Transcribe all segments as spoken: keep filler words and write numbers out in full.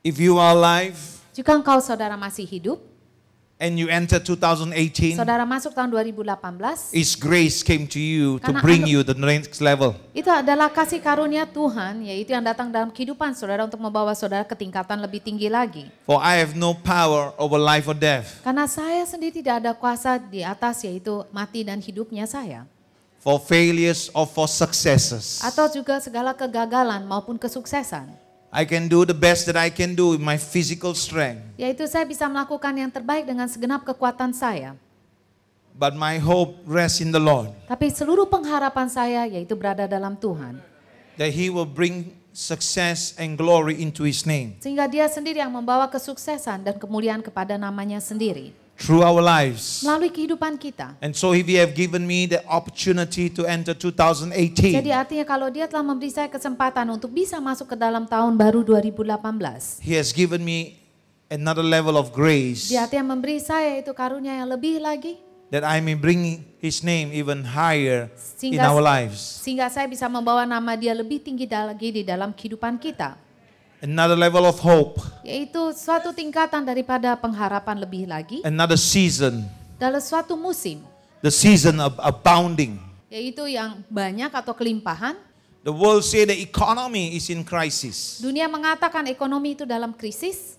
If you are alive Jika engkau saudara masih hidup, and you enter two thousand eighteen, saudara masuk tahun dua ribu delapan belas, His grace came to you to Karena bring anu- you the next level. itu adalah kasih karunia Tuhan, yaitu yang datang dalam kehidupan saudara untuk membawa saudara ke tingkatan lebih tinggi lagi. For I have no power over life or death. Karena saya sendiri tidak ada kuasa di atas, yaitu mati dan hidupnya saya. For failures or for successes. Atau juga segala kegagalan maupun kesuksesan. I can do the best that I can do with my physical strength. Yaitu saya bisa melakukan yang terbaik dengan segenap kekuatan saya. But my hope rests in the Lord. Tapi seluruh pengharapan saya yaitu berada dalam Tuhan. That He will bring success and glory into His name. Sehingga Dia sendiri yang membawa kesuksesan dan kemuliaan kepada namanya sendiri. Through our lives. Melalui kehidupan kita. And so if He have given me the opportunity to enter two thousand eighteen. Jadi artinya kalau Dia telah memberi saya kesempatan untuk bisa masuk ke dalam tahun baru dua ribu delapan belas. He has given me another level of grace. Dia artinya memberi saya itu karunia yang lebih lagi. That I may bring His name even higher in Sehingga, our lives. sehingga saya bisa membawa nama Dia lebih tinggi lagi di dalam kehidupan kita. Another level of hope. Yaitu suatu tingkatan daripada pengharapan lebih lagi. Another season. Dalam suatu musim. The season of abounding. Yaitu yang banyak atau kelimpahan. The world say the economy is in crisis. Dunia mengatakan ekonomi itu dalam krisis.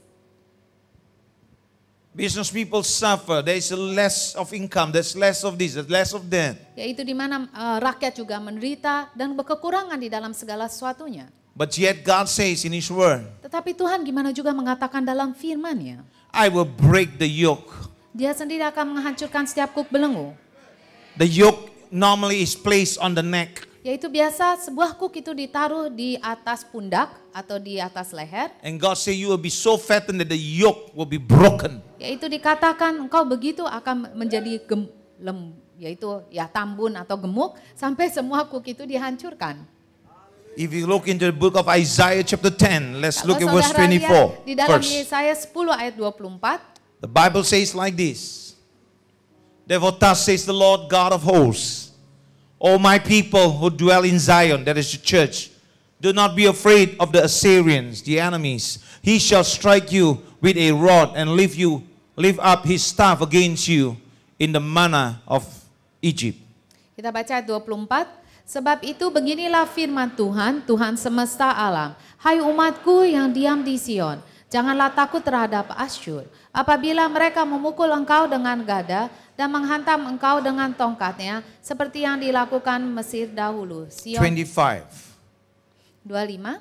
Business people suffer. There is less of income. There's less of this. There's less of that. Yaitu di mana uh, rakyat juga menderita dan berkekurangan di dalam segala sesuatunya. But yet God says in His word, Tetapi Tuhan gimana juga mengatakan dalam firman-Nya, I will break the yoke. Dia sendiri akan menghancurkan setiap kuk belenggu. The yoke normally is placed on the neck. Yaitu biasa sebuah kuk itu ditaruh di atas pundak atau di atas leher. And God say you will be so fattened that the yoke will be broken. Yaitu dikatakan engkau begitu akan menjadi gem, lem, yaitu ya tambun atau gemuk sampai semua kuk itu dihancurkan. If you look into the book of Isaiah chapter ten, let's Kalau look at verse saudara lihat twenty-four di dalam first. Yesaya sepuluh ayat dua puluh empat. The Bible says like this. Therefore thus says the Lord God of hosts, O my people who dwell in Zion, that is the church, do not be afraid of the Assyrians, the enemies. He shall strike you with a rod and lift you, lift up his staff against you in the manner of Egypt. Kita baca ayat dua puluh empat. Sebab itu beginilah firman Tuhan, Tuhan semesta alam. Hai umatku yang diam di Sion, janganlah takut terhadap Asyur. Apabila mereka memukul engkau dengan gada dan menghantam engkau dengan tongkatnya, seperti yang dilakukan Mesir dahulu. Sion twenty-five. dua puluh lima.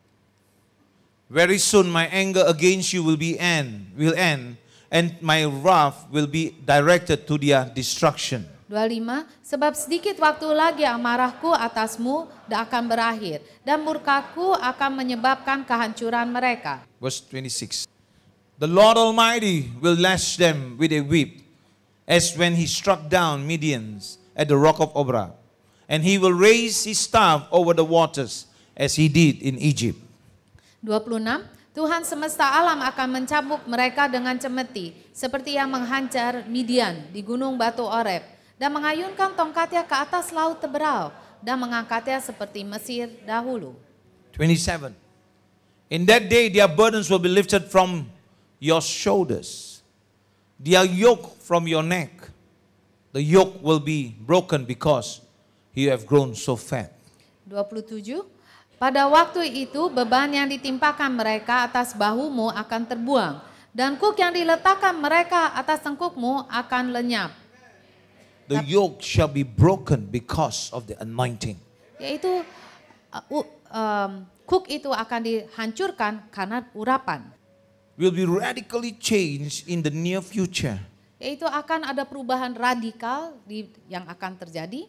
Very soon my anger against you will be end, will end, and my wrath will be directed to their destruction. dua puluh lima. Sebab sedikit waktu lagi amarahku atasmu akan berakhir dan murkaku akan menyebabkan kehancuran mereka. Verse twenty-six. The Lord Almighty will lash them with a whip, as when He struck down Midians at the rock of Obrah, and He will raise His staff over the waters, as He did in Egypt. dua puluh enam. Tuhan semesta alam akan mencambuk mereka dengan cemeti, seperti yang menghancar Midian di gunung batu Oreb, dan mengayunkan tongkatnya ke atas laut Teberau, dan mengangkatnya seperti Mesir dahulu. twenty-seven. In that day their burdens will be lifted from your shoulders, their yoke from your neck. The yoke will be broken because you have grown so fat. dua puluh tujuh. Pada waktu itu beban yang ditimpakan mereka atas bahumu akan terbuang, dan kuk yang diletakkan mereka atas tengkukmu akan lenyap. The yoke shall be broken because of the anointing. Yaitu uh, uh, um, kuk itu akan dihancurkan karena urapan. Will be radically changed in the near future. Yaitu akan ada perubahan radikal di, yang akan terjadi.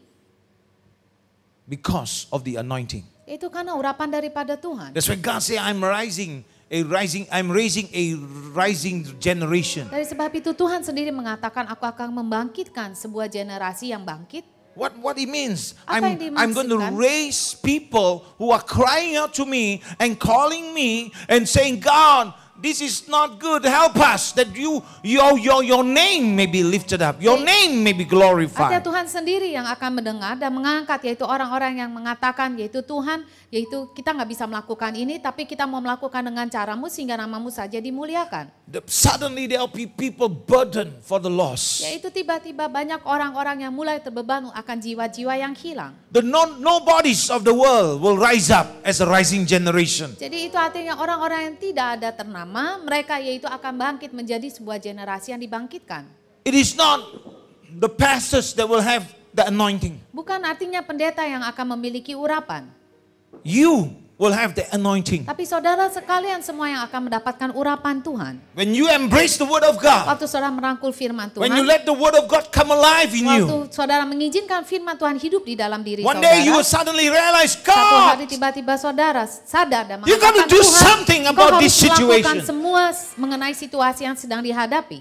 Because of the anointing. Itu karena urapan daripada Tuhan. That's why God say I'm rising. A rising, I'm raising a rising generation. Dari sebab itu Tuhan sendiri mengatakan aku akan membangkitkan sebuah generasi yang bangkit. What what it means? Apa I'm yang I'm going to dimaksudkan? raise people who are crying out to me and calling me and saying, God, this is not good. Help us that you your your your name may be lifted up. Your name may be Ada glorified. Tuhan sendiri yang akan mendengar dan mengangkat, yaitu orang-orang yang mengatakan, yaitu Tuhan, yaitu kita nggak bisa melakukan ini, tapi kita mau melakukan dengan caramu sehingga namamu saja dimuliakan. The- Suddenly there will be people burdened for the lost. Yaitu tiba-tiba banyak orang-orang yang mulai terbeban akan jiwa-jiwa yang hilang. The non nobodies of the world will rise up as a rising generation. Jadi itu artinya orang-orang yang tidak ada ternama, mereka yaitu akan bangkit menjadi sebuah generasi yang dibangkitkan. It is not the pastors that will have the anointing. Bukan artinya pendeta yang akan memiliki urapan. You will have the anointing. Tapi saudara sekalian semua yang akan mendapatkan urapan Tuhan. When you embrace the word of God, Waktu saudara merangkul firman Tuhan. when you let the word of God come alive in you, Waktu saudara mengizinkan firman Tuhan hidup di dalam diri one saudara. day you will suddenly realize, Satu hari God, tiba-tiba saudara sadar dan you got to mengatakan, do Tuhan, something Engkau about harus this melakukan situation. semua mengenai situasi yang sedang dihadapi.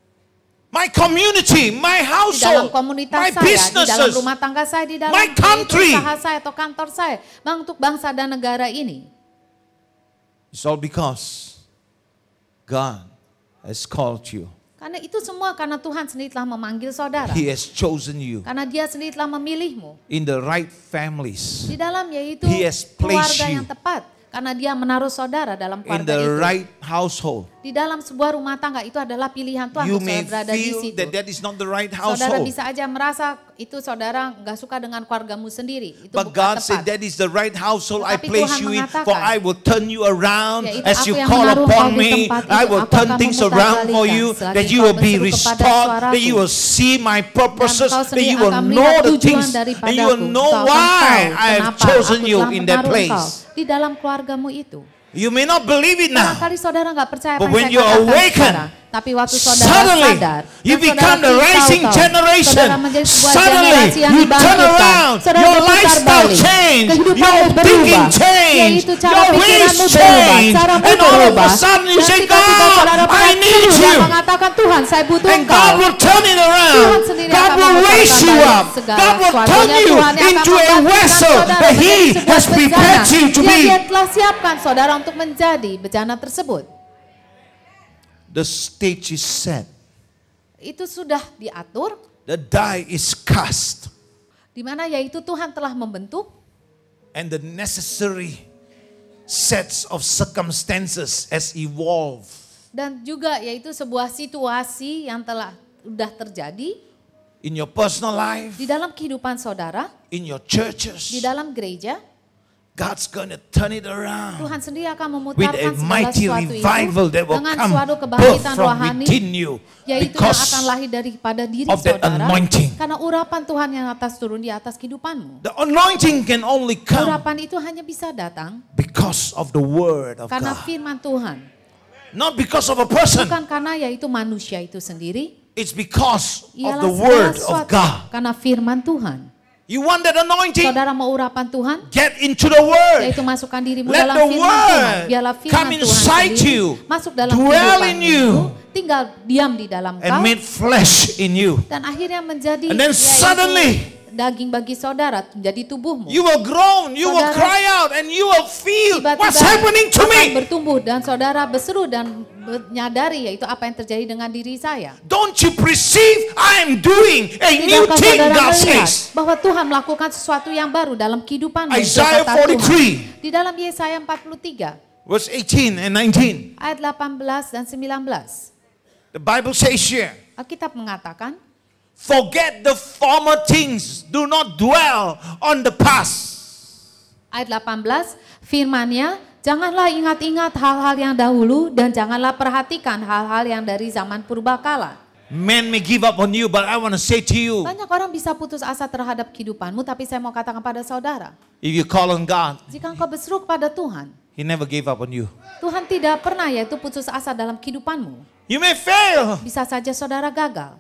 My community, my Di dalam household, komunitas my saya, di dalam businesses, rumah tangga saya, di dalam my country. usaha saya atau kantor saya, bang untuk bangsa dan negara ini. It's all because God has called you. Karena itu semua karena Tuhan sendiri telah memanggil saudara. He has chosen you Karena dia sendiri telah memilihmu. in the right families, Di dalam yaitu He has placed keluarga you yang tepat. Karena dia menaruh saudara dalam in keluarga the itu. right household. Di dalam sebuah rumah tangga itu adalah pilihan Tuhan You untuk may saudara berada di feel situ. that that is not the right Saudara household, bisa aja merasa itu saudara nggak suka dengan keluargamu sendiri. Itu but bukan God tepat. said that is the right household I Tetapi place Tuhan you in, mengatakan, for I will turn you around yaitu as aku you yang call menaruh upon engkau di me. tempat itu, I will aku turn akan things around for memutarbalikkan you, selagi that you engkau will be berseru kepada restored, that suaraku. you will see my purposes, Dan engkau that sendiri you will akan know melihat the tujuan things, and daripadaku. you will know Engkau akan why tahu I have kenapa chosen aku you telah in that menaruh engkau place. di dalam keluargamu itu. You may not believe it now, Barangkali saudara nggak percaya apa but yang when saya you katakan awaken, sekarang. Tapi waktu saudara suddenly sadar, you dan become the saudara rising tahu-tahu, generation. saudara menjadi sebuah Suddenly generasi yang you turn dibangkitkan. around. Saudara Your berputar lifestyle balik. change. Kehidupanmu Your berubah. thinking change. Yaitu cara Your ways pikiranmu berubah. change. Caramu And all of a berubah. sudden you Dan say, tiba-tiba God, saudara I mengaku need dan you. mengatakan, Tuhan, saya butuh And engkau. God will turn it Tuhan around. sendiri God akan will memutarkan raise you balik up. segala God will turn sesuatunya. you Tuhan yang akan into a membangkitkan vessel saudara that menjadi He sebuah has prepared bejana you to yang be. Dia telah siapkan saudara untuk menjadi bejana tersebut. The stage is set. Itu sudah diatur, The die is cast. di mana yaitu Tuhan telah membentuk And the necessary sets of circumstances has evolved. dan juga yaitu sebuah situasi yang telah sudah terjadi In your personal life, di dalam kehidupan saudara, in your churches, di dalam gereja. God's going to turn it around Tuhan sendiri akan with a memutarkan segala mighty sesuatu itu revival that will dengan come suatu birth kebangkitan from rohani, within you yaitu yang because akan lahir daripada diri of that saudara, anointing. karena urapan Tuhan yang atas turun di atas kehidupanmu. The anointing can only come Urapan itu hanya bisa datang because of the word of karena God. firman Tuhan, Not because of a person. bukan karena yaitu manusia itu sendiri. It's because of Ialah the segala word of sesuatu God. karena firman Tuhan. You want that anointing? Saudara mau urapan Tuhan? Get into the word. Yaitu masukkan dirimu Let dalam the firman Tuhan. word Biarlah come firman Tuhan inside sendiri you, masuk dalam dwell kehidupan in you, tinggal diam di dalam and kau, made flesh in you. dan akhirnya menjadi And then yaitu suddenly, daging bagi saudara, menjadi tubuhmu. You will groan, you will Saudara, cry out, and you will feel Tiba-tiba what's happening to akan me. bertumbuh dan saudara berseru dan menyadari yaitu apa yang terjadi dengan diri saya. Don't you perceive I am doing a new Tidakkah thing, saudara God melihat says. bahwa Tuhan melakukan sesuatu yang baru dalam kehidupanmu? Isaiah Kata Tuhan. forty-three. Di dalam Yesaya empat puluh tiga Verse eighteen and nineteen. ayat delapan belas dan sembilan belas. The Bible says here, Alkitab mengatakan, forget the former things, do not dwell on the past. ayat delapan belas, firman-Nya, janganlah ingat-ingat hal-hal yang dahulu dan janganlah perhatikan hal-hal yang dari zaman purbakala. Men may give up on you, but I want to say to you, Banyak orang bisa putus asa terhadap kehidupanmu, tapi saya mau katakan pada saudara, if you call on God, jika engkau berseru kepada Tuhan, He never gave up on you. Tuhan tidak pernah yaitu putus asa dalam kehidupanmu. You may fail. Bisa saja saudara gagal.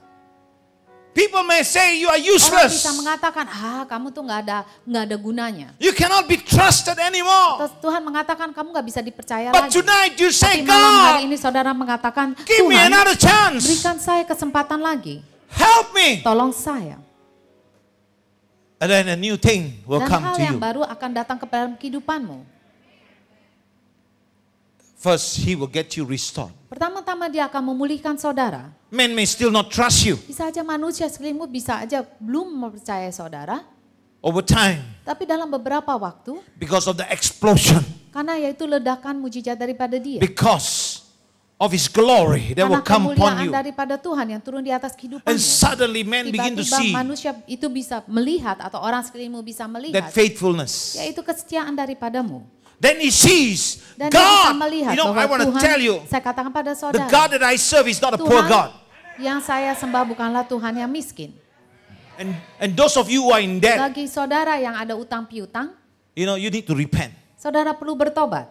People may say you are Orang bisa useless. mengatakan, ah kamu tuh nggak ada nggak ada gunanya. You cannot be trusted anymore. Terus Tuhan mengatakan kamu nggak bisa dipercaya But lagi. tonight you say, Tapi malam hari God, ini saudara mengatakan, give me Tuhan another chance. berikan saya kesempatan lagi. Help me. Tolong saya. And then a new thing will Dan come hal to yang you. baru akan datang ke dalam kehidupanmu. First, he will get you restored. Pertama-tama dia akan memulihkan saudara. Men may still not trust you. Bisa aja manusia sekelilingmu bisa aja belum mempercayai saudara. Over time, Tapi dalam beberapa waktu, because of the explosion, karena yaitu ledakan mujizat daripada dia. because of his glory that will Karena come upon kemuliaan you. daripada Tuhan yang turun di atas And kehidupanmu. suddenly men begin to Tiba-tiba see manusia itu bisa melihat atau orang sekelilingmu bisa that melihat. faithfulness. Yaitu kesetiaan daripadamu. Then he sees Dan dia bisa God. melihat You know, I bahwa want to Tuhan, tell you, saya katakan pada the saudara, God that I serve is not a poor Tuhan God. yang saya sembah bukanlah Tuhan yang miskin. And, and those of you who are in debt, Bagi saudara yang ada utang piutang, you know, you need to repent. saudara perlu bertobat.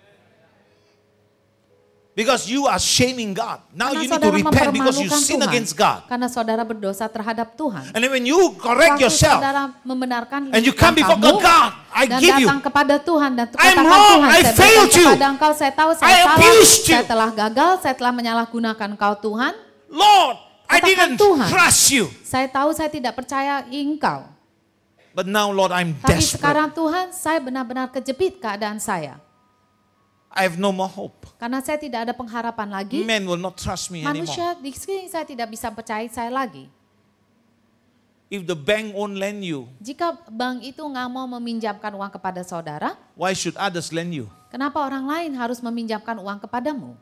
Because you are shaming God. Now Karena you need to saudara repent because you mempermalukan sin Tuhan. against God. Karena saudara berdosa terhadap Tuhan. And then when you correct Waktu yourself, saudara membenarkan and you come before langkahmu, God, I dan give you, datang kepada Tuhan dan I'm katakan wrong, Tuhan, I saya failed berikan you. kepada engkau, saya tahu saya I salah, abused you. saya telah gagal, saya telah menyalahgunakan engkau Tuhan. Lord, I Katakan didn't Tuhan. trust you. Saya tahu saya tidak percaya engkau. But now, Lord, I'm Tapi desperate. sekarang Tuhan, saya benar-benar kejepit keadaan saya. I have no more hope. Karena saya tidak ada pengharapan lagi. Men will not trust me anymore. Manusia di sekeliling saya tidak bisa percaya saya lagi. If the bank won't lend you, Jika bank itu nggak mau meminjamkan uang kepada saudara, why should others lend you? kenapa orang lain harus meminjamkan uang kepadamu?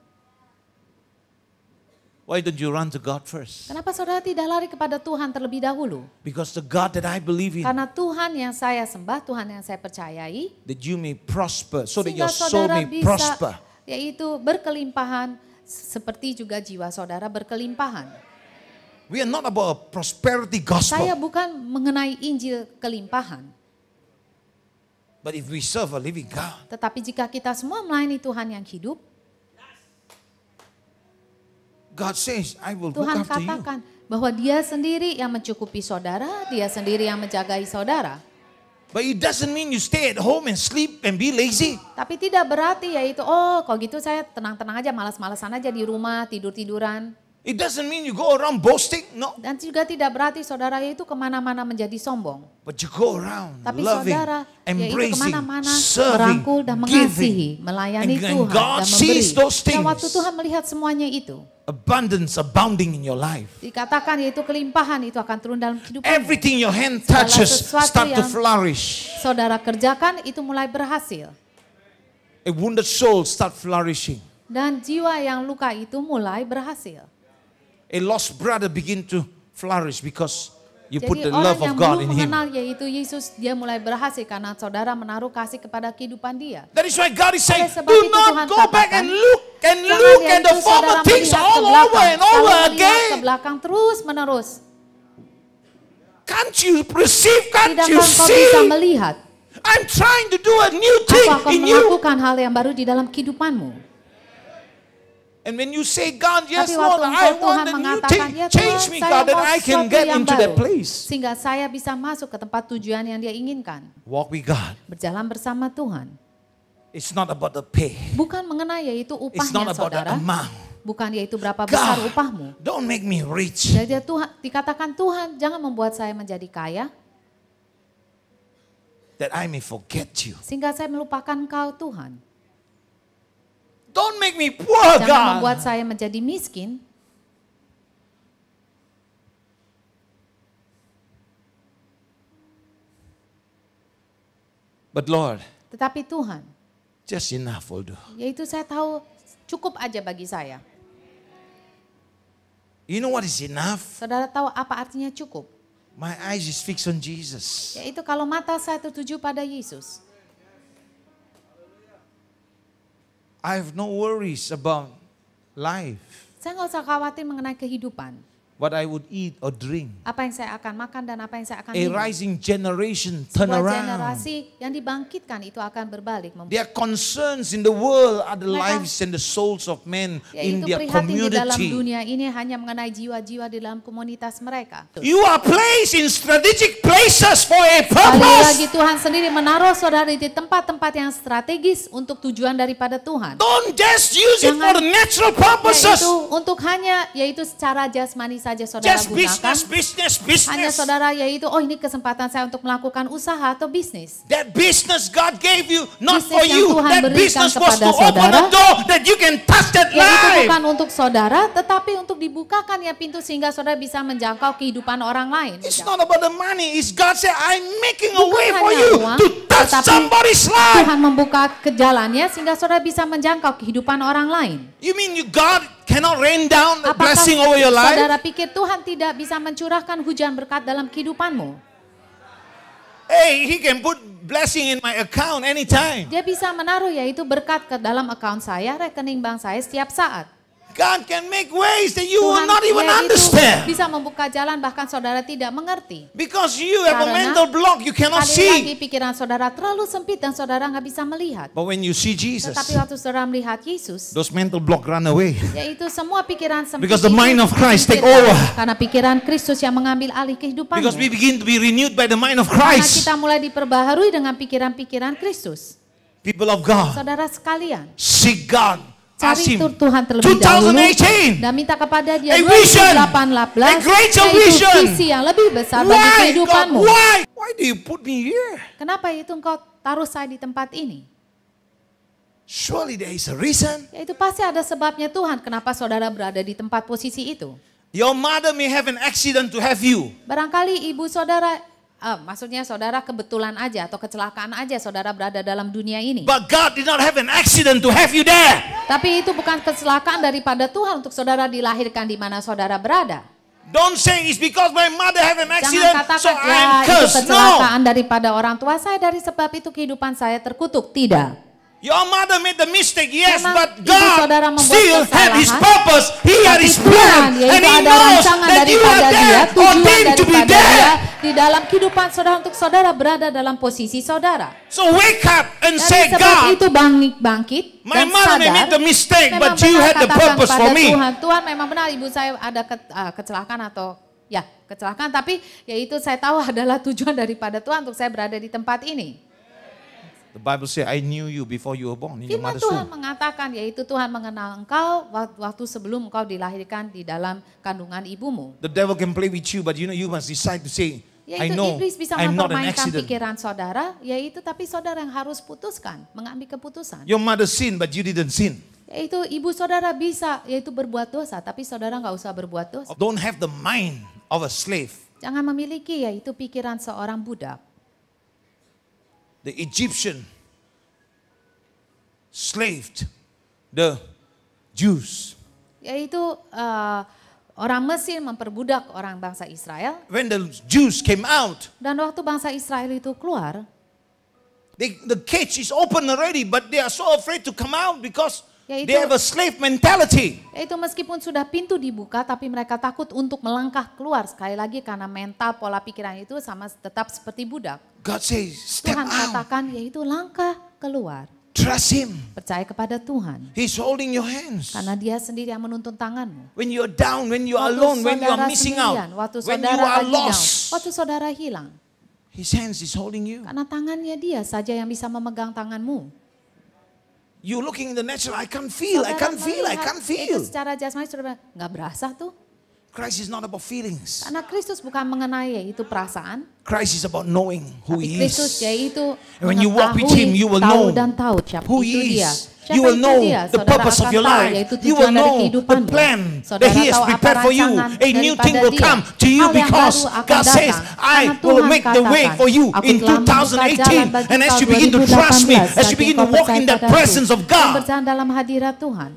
Why don't you run to God first? Kenapa saudara tidak lari kepada Tuhan terlebih dahulu? Because the God that I believe in, Karena Tuhan yang saya sembah, Tuhan yang saya percayai, that you may prosper, so that sehingga your soul saudara may bisa, prosper. yaitu berkelimpahan, seperti juga jiwa saudara berkelimpahan. We are not about a prosperity Saya gospel. bukan mengenai Injil kelimpahan. But if we serve a living God, Tetapi jika kita semua melayani Tuhan yang hidup, God says, I will look Tuhan after you. katakan bahwa dia sendiri yang mencukupi saudara, dia sendiri yang menjagai saudara. But it doesn't mean you stay at home and sleep and be lazy. Tapi tidak berarti yaitu, oh kalau gitu saya tenang-tenang aja, malas-malasan aja di rumah, tidur-tiduran. It doesn't mean you go around boasting. No. Dan juga tidak berarti saudara itu kemana-mana menjadi sombong. But you go around Tapi loving, saudara yaitu embracing, kemana-mana serving, merangkul dan mengasihi, giving. melayani And- and Tuhan God dan memberi. sees those Dan waktu things. Tuhan melihat semuanya itu, Abundance abounding in your life. dikatakan yaitu kelimpahan itu akan turun dalam kehidupan. Everything your hand Segala touches sesuatu start to yang- flourish. Saudara kerjakan itu mulai berhasil. A wounded soul start flourishing. Dan jiwa yang luka itu mulai berhasil. A lost brother begin to flourish because you put Jadi the orang love yang of God belum in him. mengenal yaitu Yesus, dia mulai berhasil karena saudara menaruh kasih kepada kehidupan dia. That is why God is saying, Oleh sebab do itu Tuhan not go back katakan, and look and Jangan look dia at the itu former saudara things melihat all ke over belakang. and over Selalu melihat ke again. belakang terus menerus. Can't you perceive? Can't you Tidakkah kau bisa see? melihat? I'm trying to do a new thing Aku akan in you. melakukan hal yang baru di dalam kehidupanmu. And when you say, God, yes, Tapi Lord, waktu I engkau want Tuhan a new mengatakan, thing. ya Tuhan, Change me, saya God, that mau I can sesuatu get yang into that baru. place. Sehingga saya bisa masuk ke tempat tujuan yang dia inginkan. Walk with God. Berjalan bersama Tuhan. It's not about the pay. Bukan mengenai yaitu It's not upahnya about the saudara. amount. Bukan yaitu berapa besar God, upahmu. don't make me rich. Jadi Tuhan, dikatakan Tuhan jangan membuat saya menjadi kaya. That I may forget you. Sehingga saya melupakan kau Tuhan. Don't make me poor, Jangan membuat God. saya menjadi miskin. But Lord, Tetapi Tuhan, just enough will do. yaitu saya tahu cukup aja bagi saya. You know what is enough? Saudara tahu apa artinya cukup? My eyes is fixed on Jesus. Yaitu kalau mata saya tertuju pada Yesus. I have no worries about life. Saya nggak usah khawatir mengenai kehidupan. What I would eat or drink. Apa yang saya akan makan dan apa yang saya akan A minum. rising generation turn Sebuah around. generasi yang dibangkitkan itu akan berbalik. Their concerns in the world are the Mereka- lives and the souls of men in Yaitu their prihatin di dalam community. dunia ini hanya mengenai jiwa-jiwa di dalam komunitas mereka. You are placed in strategic places for a Sekali lagi purpose. Tuhan sendiri menaruh saudara di tempat-tempat yang strategis untuk tujuan daripada Tuhan. Don't just use it for Jangan- the natural purposes. Yaitu untuk hanya yaitu secara jasmani saja. saja saudara Just gunakan. business, business, Hanya business. saudara yaitu, oh ini kesempatan saya untuk melakukan usaha atau bisnis. That business God gave you, not Bisnis for yang you. Tuhan That berikan business was kepada to open saudara, a door that you can touch that Yaitu life. bukan untuk saudara, tetapi untuk dibukakan ya pintu sehingga saudara bisa menjangkau kehidupan orang lain. It's not about the money. It's God said, I'm making a Bukan way for hanya you uang, to touch tetapi somebody's life. Tuhan membuka ke jalannya sehingga saudara bisa menjangkau kehidupan orang lain. You mean you God cannot rain down a Apakah blessing over your life? saudara pikir Tuhan tidak bisa mencurahkan hujan berkat dalam kehidupanmu? Hey, He can put blessing in my account anytime. Dia bisa menaruh yaitu berkat ke dalam account saya, rekening bank saya setiap saat. God can make ways that you will Tuhan not even yaitu understand. bisa membuka jalan bahkan saudara tidak mengerti. Because you have a Karena mental block, you cannot Sekali lagi see. pikiran saudara terlalu sempit dan saudara nggak bisa melihat. But when you see Jesus, Tetapi waktu saudara melihat Yesus, those mental block run away. yaitu semua pikiran sempit Because the itu mind of Christ take disingkirkan. over. Karena pikiran Kristus yang mengambil alih kehidupanmu. Because we begin to be renewed by the mind of Karena Christ. kita mulai diperbaharui dengan pikiran-pikiran Kristus. People of God, Saudara sekalian, seek God. Ask cari Him. tur Tuhan terlebih dahulu twenty eighteen. dan minta kepada A Dia vision. dua ribu delapan belas A greater yaitu vision. visi yang lebih besar bagi Why, God? kehidupanmu. Why? Why do you put me here? Kenapa itu engkau taruh saya di tempat ini? Surely there is a reason. Yaitu pasti ada sebabnya Tuhan kenapa saudara berada di tempat posisi itu. Your mother may have an accident to have you. Barangkali ibu saudara, ah, maksudnya saudara kebetulan aja atau kecelakaan aja saudara berada dalam dunia ini. But God did not have an accident to have you there. Tapi itu bukan kecelakaan daripada Tuhan untuk saudara dilahirkan di mana saudara berada. Don't say it's because my mother have an Jangan accident, so katakan I ya am itu cursed. No. kecelakaan daripada orang tua saya, dari sebab itu kehidupan saya terkutuk. Tidak. Your mother made the mistake, yes, Memang but ibu saudara God membuat still had His kesalahan, purpose. He had Tapi His Tuhan, plan, yaitu and He ada knows rancangan that you daripada are Dia, there, tujuan ordained to be daripada Dia there. di dalam kehidupan saudara untuk saudara berada dalam posisi saudara. So wake up and Dari say, sebab God, itu bangkit, bangkit my dan mother may sadar. make the mistake, Memang but you benar had the katakan purpose pada for me. Tuhan, Tuhan memang benar ibu saya ada ke, uh, kecelakaan atau ya kecelakaan, tapi yaitu saya tahu adalah tujuan daripada Tuhan untuk saya berada di tempat ini. The Bible says, I knew you before you were born in your Firman mother's Tuhan womb. mengatakan yaitu Tuhan mengenal engkau waktu sebelum engkau dilahirkan di dalam kandungan ibumu. The devil can play with you, but you know you must decide to say, I Yaitu know iblis bisa I'm not an mempermainkan accident. pikiran saudara, yaitu tapi saudara yang harus putuskan, mengambil keputusan. Your mother sinned, but you didn't sin. Yaitu ibu saudara bisa yaitu berbuat dosa, tapi saudara nggak usah berbuat dosa. Don't have the mind of a slave. Jangan memiliki yaitu pikiran seorang budak. The Egyptian slaved the Jews. Yaitu uh, orang Mesir memperbudak orang bangsa Israel. When the Jews came out, Dan waktu bangsa Israel itu keluar, they, the cage is open already, but they are so afraid to come out because Yaitu- they have a slave mentality. yaitu meskipun sudah pintu dibuka, tapi mereka takut untuk melangkah keluar. Sekali lagi karena mental pola pikiran itu sama tetap seperti budak. God says, step Tuhan out, katakan yaitu langkah keluar. trust Him. Percaya kepada Tuhan. He's holding your hands. Karena Dia sendiri yang menuntun tanganmu. When you are down, when you are Waktu alone, when you are saudara missing sendirian, out, waktu when you saudara are lagi down, lost, waktu saudara hilang. His hands is holding you. Karena tangannya Dia saja yang bisa memegang tanganmu. You looking in the natural, I can't feel, I Saudara can't feel, I melihat can't Itu feel. secara jasmani saudara nggak berasa tuh. Christ is not about feelings. Karena Kristus bukan mengenai itu perasaan. Christ is about knowing who Tapi He Kristus is. yaitu And when you walk with mengetahui, Him, you will tahu know dan tahu siapa who itu He Dia. is. Siapa You will itu know Dia? the Saudara purpose of akan your tahu, life. yaitu You will tujuan dari know the kehidupanmu. plan Saudara that He has tahu apa prepared for you. rancangan A new daripada thing will Dia. come to you Hal yang because baru akan God says, datang. I Karena will Tuhan make the way katakan, for you "Aku in telah membuka twenty jalan eighteen. bagi And as kau you begin to dua ribu trust me, delapan belas, as you bagi begin to engkau walk percaya in the padaku presence of dan God, berjalan dalam hadirat Tuhan.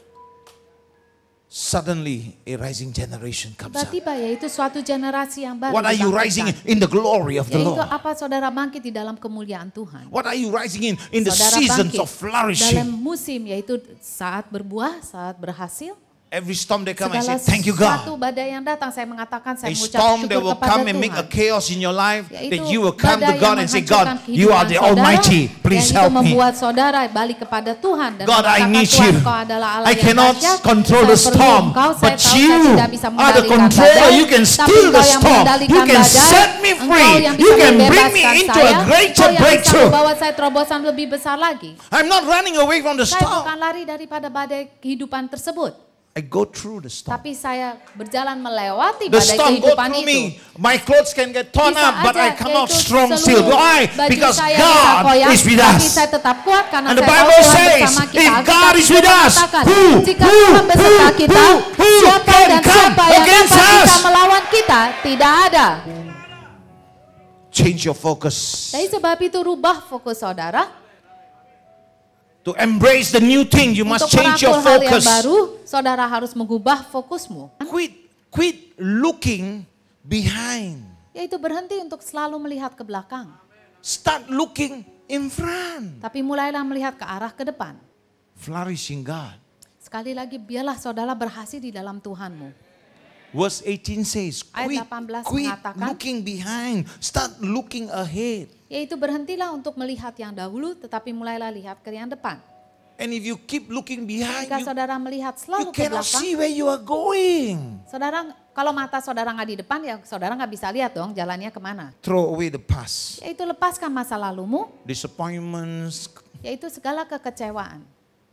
suddenly a rising generation comes up. Tiba-tiba yaitu suatu generasi yang baru What are you rising dibangkitkan. in the glory of the Yaitu Lord? apa saudara bangkit di dalam kemuliaan Tuhan. What are you rising in in the Saudara seasons bangkit of dalam flourishing? musim yaitu saat berbuah, saat berhasil. Every storm that come, I Segala say, thank you sesuatu God. badai yang datang saya mengatakan A saya mengucap storm that syukur will kepada come and make a Tuhan. chaos in your life, Yaitu that you will come to badai God yang and say, menghancurkan God, you are kehidupan the saudara, Almighty, please yang help itu me. membuat saudara balik kepada Tuhan dan God, I mengatakan, need Tuhan, you. Kau adalah Allah I yang cannot dahsyat. control Saya the perlu storm, Engkau, saya but tahu saya you tidak bisa are the mengendalikan controller. badai, You can tapi still the Engkau yang storm. You mengendalikan can badai, set me Engkau free. yang You bisa can bring me membebaskan into saya, a greater Engkau yang bisa breakthrough. membawa saya terobosan lebih besar lagi. I'm not running away from the Saya storm. bukan lari daripada badai kehidupan tersebut. I go through the storm. Tapi saya berjalan melewati The badai storm go kehidupan through itu. me. My clothes can get torn Bisa up, but aja, I come out yaitu strong still. seluruh Why? baju Because saya bisa God koyak, is with tapi us. saya tetap kuat karena And the saya tahu Bible Tuhan says, bersama kita. if God is Alkitab with juga us, mengatakan, who, jika who, Tuhan beserta who, kita, who, who siapa can dan come siapa yang against dapat bisa us? melawan kita? Tidak ada. Change your focus. Dari sebab itu rubah fokus saudara. To embrace the new thing, you must Untuk change your merangkul hal yang focus. baru, saudara harus mengubah fokusmu. Quit, quit looking behind. Yaitu berhenti untuk selalu melihat ke belakang. Start looking in front. Tapi mulailah melihat ke arah ke depan. Flourishing God. Sekali lagi biarlah saudara berhasil di dalam Tuhanmu. Verse eighteen says, Ayat quit, delapan belas quit mengatakan, looking behind. Start looking ahead. Yaitu berhentilah untuk melihat yang dahulu, tetapi mulailah lihat ke yang depan. And if you keep looking behind, Jika you, saudara melihat you selalu ke cannot belakang, see where you are going. saudara kalau mata saudara nggak di depan, ya saudara nggak bisa lihat dong jalannya kemana. Throw away the past. Yaitu lepaskan masa lalumu, Disappointments. yaitu segala kekecewaan.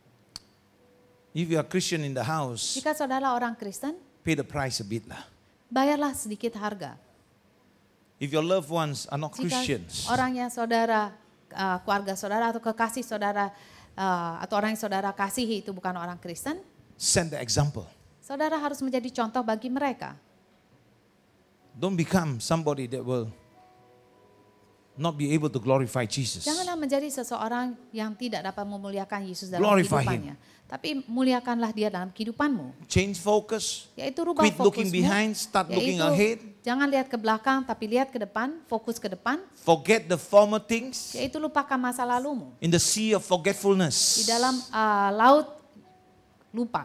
If you are Christian in the house, Jika saudara orang Kristen, pay the price a bit lah. bayarlah sedikit harga. If your loved ones are not Jika Christians, orangnya saudara, uh, keluarga saudara atau kekasih saudara, uh, atau orang yang saudara kasihi itu bukan orang Kristen, send the example. saudara harus menjadi contoh bagi mereka. Don't become somebody that will not be able to glorify Jesus. Janganlah menjadi seseorang yang tidak dapat memuliakan Yesus dalam Glorify kehidupannya. Tapi muliakanlah dia dalam kehidupanmu. Change focus. Yaitu rubah Quit looking fokusmu. behind, start looking Yaitu ahead. jangan lihat ke belakang tapi lihat ke depan, fokus ke depan. Forget the former things. Yaitu lupakan masa lalumu. In the sea of forgetfulness. Di dalam uh, laut lupa.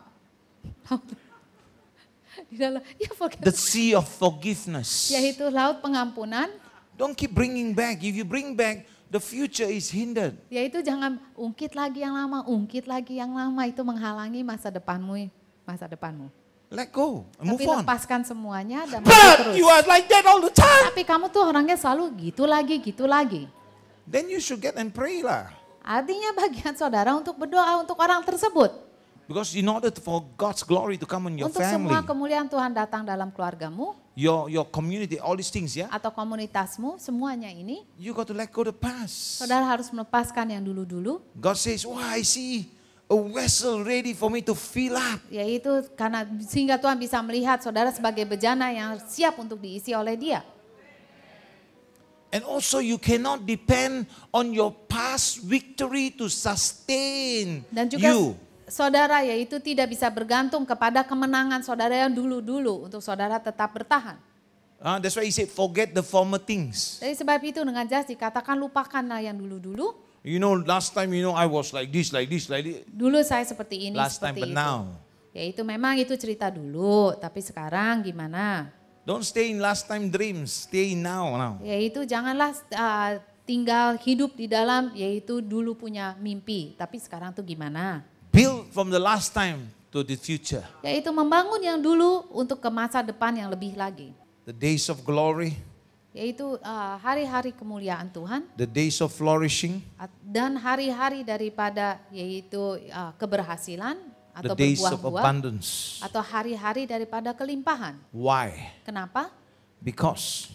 Di dalam ya forget. The sea of forgiveness. Yaitu laut pengampunan. Don't keep bringing back. If you bring back, the future is hindered. Yaitu jangan ungkit lagi yang lama, ungkit lagi yang lama, itu menghalangi masa depanmu, masa depanmu. Let go. Move Tapi on. lepaskan semuanya dan maju But terus. you are like that all the time. Tapi kamu tuh orangnya selalu gitu lagi, gitu lagi. Then you should get and pray lah. Artinya bagian saudara untuk berdoa untuk orang tersebut. Because in order for God's glory to come on your Untuk family, semua kemuliaan Tuhan datang dalam keluargamu your your community, all these things, yeah, atau komunitasmu, semuanya ini, you got to let go the past. saudara harus melepaskan yang dulu-dulu. God says, "Oh, I see a vessel ready for me to fill up." Yaitu karena sehingga Tuhan bisa melihat saudara sebagai bejana yang siap untuk diisi oleh Dia. And also you cannot depend on your past victory to sustain Dan juga you. saudara yaitu tidak bisa bergantung kepada kemenangan saudara yang dulu-dulu untuk saudara tetap bertahan. Uh, that's why he said, forget the former things. Jadi sebab itu dengan jelas dikatakan lupakanlah yang dulu-dulu. You know, last time, you know, I was like this, like this, like this. Dulu saya seperti ini, Last time, seperti but itu. now. Yaitu memang itu cerita dulu, tapi sekarang gimana? Don't stay in last time dreams. Stay in now, now. Yaitu janganlah uh, tinggal hidup di dalam yaitu dulu punya mimpi, tapi sekarang tuh gimana? Build from the last time to the future. Yaitu membangun yang dulu untuk ke masa depan yang lebih lagi. The days of glory, Yaitu uh, hari-hari kemuliaan Tuhan the days of flourishing, dan hari-hari daripada yaitu uh, keberhasilan the atau days of berbuah-buah abundance. atau hari-hari daripada kelimpahan. Why? Kenapa? Because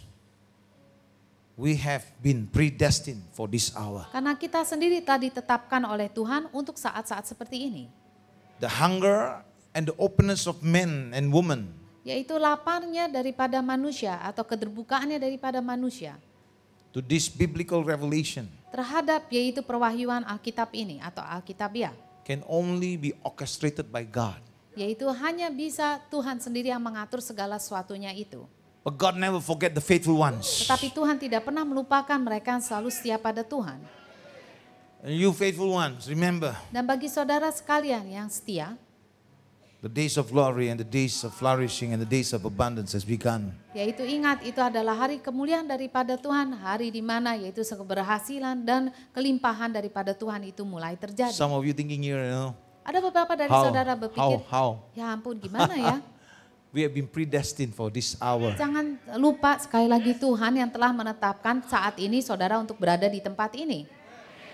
we have been predestined for this hour. Karena kita sendiri telah ditetapkan oleh Tuhan untuk saat-saat seperti ini. The hunger and the openness of men and women Yaitu laparnya daripada manusia atau keterbukaannya daripada manusia to this biblical revelation terhadap yaitu perwahyuan Alkitab ini atau Alkitabiah. can only be orchestrated by God. Yaitu hanya bisa Tuhan sendiri yang mengatur segala sesuatunya itu. But God never forget the faithful ones. Tetapi Tuhan tidak pernah melupakan mereka yang selalu setia pada Tuhan. And you faithful ones, remember, Dan bagi saudara sekalian yang setia, the days of glory and the days of flourishing and the days of abundance has begun. yaitu ingat itu adalah hari kemuliaan daripada Tuhan, hari di mana yaitu keberhasilan dan kelimpahan daripada Tuhan itu mulai terjadi. Some of you thinking here, you know, Ada beberapa dari how, saudara berpikir, how, how? ya ampun gimana ya? We have been predestined for this hour. Jangan lupa sekali lagi Tuhan yang telah menetapkan saat ini saudara untuk berada di tempat ini.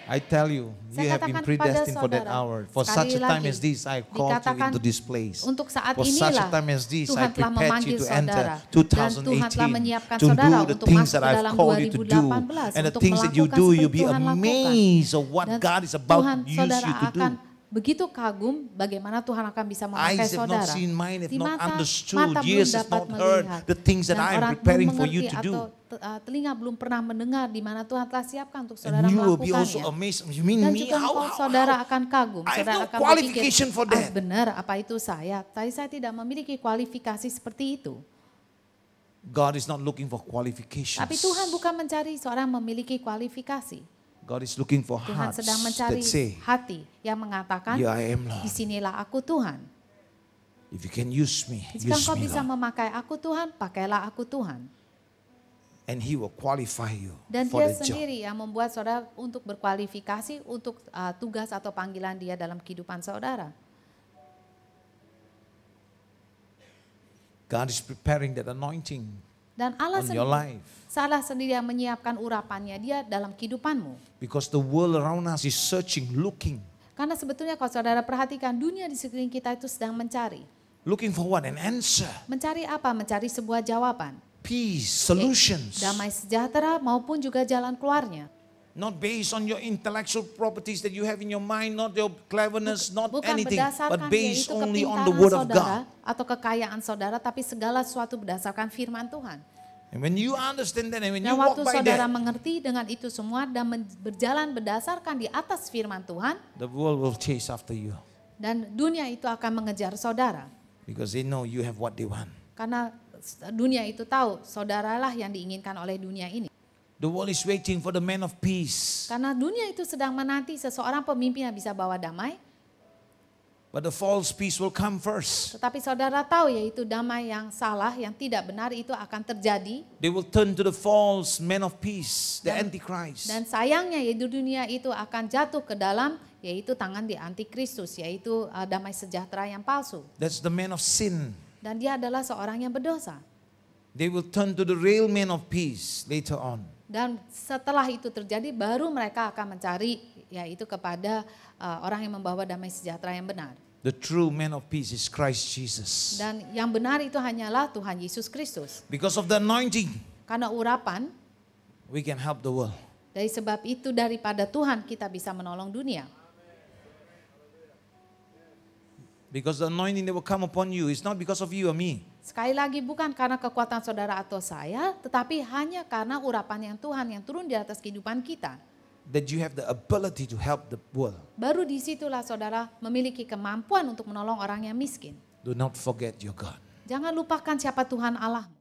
I tell you, you Saya have been katakan kepada predestined for that saudara, hour. For sekali such a time lagi, as this, I called you dikatakan into this place. untuk saat For such a inilah time as this, I Tuhan telah prepared memanggil you to saudara enter dan Tuhan telah twenty eighteen menyiapkan to saudara do the untuk things masuk that ke I've dalam called you to do. dua ribu delapan belas And the untuk things that you melakukan do, seperti you'll be Tuhan lakukan. amazed of what Dan God is about Tuhan, to use saudara you to do. akan begitu kagum bagaimana Tuhan akan bisa memakai Eyes have not saudara. seen, mind have Di not mata, understood, mata belum ears have dapat not heard melihat, the things that dan I am orang preparing belum for you mengerti to do. atau te- uh, telinga belum pernah mendengar di mana Tuhan telah siapkan untuk And saudara you will be also melakukannya. amazed. You mean Dan me? juga How, engkau, how, saudara how? akan kagum, I have saudara no akan qualification berpikir, for ah that. benar apa itu saya, tapi saya tidak memiliki kualifikasi seperti itu. God is not looking for qualifications. Tapi Tuhan bukan mencari seorang memiliki kualifikasi. God is looking for Tuhan hearts sedang mencari that say, hati yang mengatakan, "Here I am, Lord. disinilah aku Tuhan. If you can use me, Jika use engkau me, bisa Lord." memakai aku Tuhan, pakailah aku Tuhan. And He will qualify you Dan for dia the job. sendiri yang membuat saudara untuk berkualifikasi untuk uh, tugas atau panggilan dia dalam kehidupan saudara. God is preparing that anointing Dan Allah on your sendiri, life. salah sendiri yang menyiapkan urapannya dia dalam kehidupanmu. Because the world around us is searching, looking. Karena sebetulnya kalau saudara perhatikan dunia di sekeliling kita itu sedang mencari. Looking for what? An answer. Mencari apa? Mencari sebuah jawaban. Peace, solutions. Damai sejahtera maupun juga jalan keluarnya. Not based on your intellectual properties that you have in your mind, not your cleverness, not Bukan anything, berdasarkan but based yaitu only on kepintaran the Word of saudara God. atau kekayaan saudara, tapi segala sesuatu berdasarkan firman Tuhan. And when you understand that, and when you Dan walk waktu by saudara that, mengerti dengan itu semua dan men- berjalan berdasarkan di atas firman Tuhan, the world will chase after you. dan dunia itu akan mengejar saudara. Because they know you have what they want. Karena dunia itu tahu saudaralah yang diinginkan oleh dunia ini. The world is waiting for the man of peace. Karena dunia itu sedang menanti seseorang pemimpin yang bisa bawa damai. But the false peace will come first. Tetapi saudara tahu yaitu damai yang salah, yang tidak benar itu akan terjadi. They will turn to the false man of peace, the Dan- Antichrist. Dan sayangnya yaitu dunia itu akan jatuh ke dalam yaitu tangan di antikristus, yaitu uh, damai sejahtera yang palsu. That's the man of sin. Dan dia adalah seorang yang berdosa. They will turn to the real man of peace later on. Dan setelah itu terjadi baru mereka akan mencari yaitu kepada uh, orang yang membawa damai sejahtera yang benar. The true man of peace is Christ Jesus. Dan yang benar itu hanyalah Tuhan Yesus Kristus. Because of the anointing, Karena urapan, we can help the world. dari sebab itu daripada Tuhan kita bisa menolong dunia. Because the anointing that will come upon you is not because of you or me. Sekali lagi bukan karena kekuatan saudara atau saya, tetapi hanya karena urapan yang Tuhan yang turun di atas kehidupan kita. That you have the ability to help the world. Baru disitulah saudara memiliki kemampuan untuk menolong orang yang miskin. Do not forget your God. Jangan lupakan siapa Tuhan Allah.